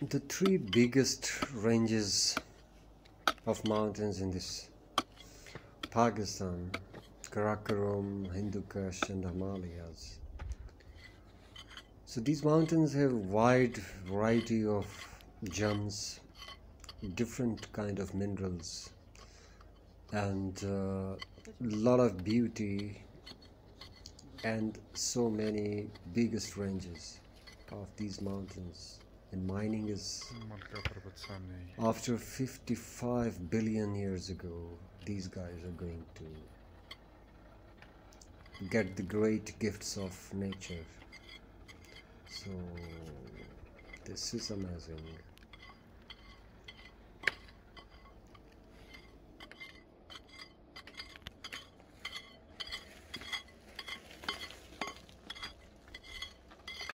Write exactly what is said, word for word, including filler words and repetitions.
The three biggest ranges of mountains in this Pakistan: Karakoram, Hindu Kush and Himalayas. So these mountains have wide variety of gems, different kind of minerals, and a uh, lot of beauty, and so many biggest ranges of these mountains. And mining is, after fifty-five billion years ago, these guys are going to get the great gifts of nature. So this is amazing.